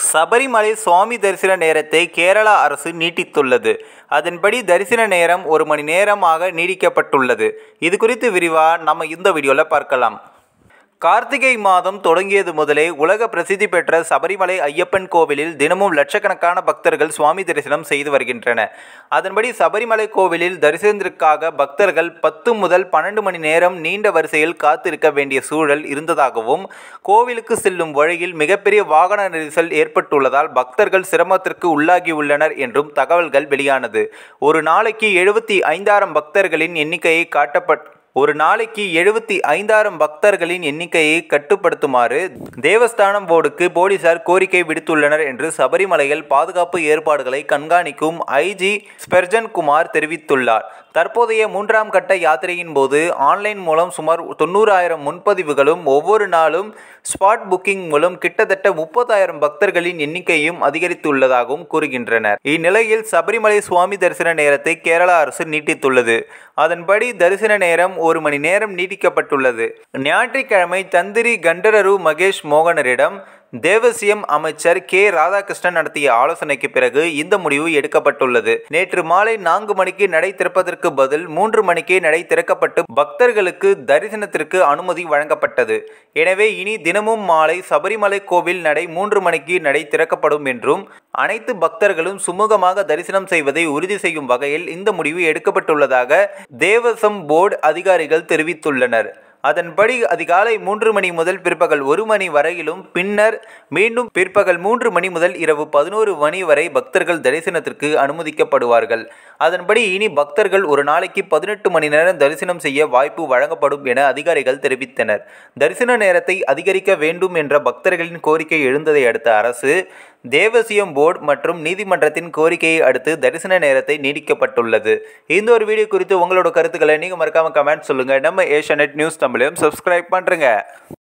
சபரிமலை சுவாமி தரிசன நேரத்தை கேரளா அரசு நீட்டித்துள்ளது. அதன்படி தரிசன நேரம் 1 மணி நேரமாக நீடிக்கப்பட்டுள்ளது. இது குறித்து விரிவாக நம்ம இந்த வீடியோவில் பார்க்கலாம். கார்த்திகை மாதம் தொடங்கியது முதலே உலக பிரசித்தி பெற்ற சபரிமலை ஐயப்பன் கோவிலில் தினமும் லட்சக்கணக்கான பக்தர்கள் சுவாமி தரிசனம் செய்து வருகின்றனர். அதன்படி சபரிமலை கோவிலில் தரிசனத்திற்காக பக்தர்கள் 10 முதல் 12 மணி நேரம் நீண்ட வரிசையில் காத்திருக்க வேண்டிய சூழல் இருந்ததாகவும், கோவிலுக்கு செல்லும் வழியில் மிகப்பெரிய வாகன நெரிசல் ஏற்பட்டுள்ளதால் பக்தர்கள் சிரமத்திற்கு உள்ளாகியுள்ளனர் என்றும் தகவல்கள் வெளியானது. ஒரு நாளைக்கு 75,000 பக்தர்களின் எண்ணிக்கையை பக்தர்களின் எண்ணிக்கையை கட்டுப்படுத்துமாறு தேவஸ்தானம் போர்டுக்கு போலீசார் கோரிக்கை விடுத்துள்ளனர் என்று சபரிமலையில் பாதுகாப்பு ஏற்பாடுகளை கண்காணிக்கும் ஐஜி ஸ்பெர்ஜன் குமார் தெரிவித்துள்ளார். தற்போதைய 3ஆம் கட்ட யாத்திரையின் போது ஆன்லைன் மூலம் சுமார் 90,000 முன்பதிவுகளும், ஒவ்வொரு நாளும் ஸ்பாட் புக்கிங் மூலம் கிட்டத்தட்ட 30,000 பக்தர்களின் எண்ணிக்கையும் அதிகரித்துள்ளதாகவும் கூறுகின்றனர். இந்நிலையில் சபரிமலை சுவாமி தரிசன நேரத்தை கேரளா அரசு நீட்டித்துள்ளது. அதன்படி தரிசன நேரம் 1 மணி நேரம் நீட்டிக்கப்பட்டுள்ளது. ஞாயிற்றுக்கிழமை தந்திரி கண்டரரு மகேஷ் மோகனரிடம் தேவசியம் அமைச்சர் கே ராதாகிருஷ்ணன் நடத்திய ஆலோசனைக்கு பிறகு இந்த முடிவு எடுக்கப்பட்டுள்ளது. நேற்று மாலை 4 மணிக்கு நடை திறப்பதற்கு பதில் 3 மணிக்கே நடை திறக்கப்பட்டு பக்தர்களுக்கு தரிசனத்திற்கு அனுமதி வழங்கப்பட்டது. எனவே இனி தினமும் மாலை சபரிமலை கோவில் நடை 3 மணிக்கு நடை திறக்கப்படும் என்றும், அனைத்து பக்தர்களும் சுமூகமாக தரிசனம் செய்வதை உறுதி செய்யும் வகையில் இந்த முடிவு எடுக்கப்பட்டுள்ளதாக தேவசம் போர்டு அதிகாரிகள் தெரிவித்துள்ளனர். அதன்படி அதிகாலை 3 மணி முதல் பிற்பகல் 1 மணி வரையிலும், பின்னர் மீண்டும் பிற்பகல் 3 மணி முதல் இரவு 11 மணி வரை பக்தர்கள் தரிசனத்திற்கு அனுமதிக்கப்படுவார்கள். அதன்படி இனி பக்தர்கள் ஒரு நாளைக்கு 18 மணி நேரம் தரிசனம் செய்ய வாய்ப்பு வழங்கப்படும் என அதிகாரிகள் தெரிவித்தனர். தரிசன நேரத்தை அதிகரிக்க வேண்டும் என்ற பக்தர்களின் கோரிக்கை எழுந்ததை அடுத்த அரசு, தேவசியம் போர்டு மற்றும் நீதிமன்றத்தின் கோரிக்கையை அடுத்து தரிசன நேரத்தை நீடிக்கப்பட்டுள்ளது. இந்த ஒரு வீடியோ குறித்து உங்களோட கருத்துக்களை நீங்க மறக்காம கமெண்ட் சொல்லுங்க. நம்ம ஏஷியாநெட் நியூஸ் தமிழையும் சப்ஸ்கிரைப் பண்ணுங்க.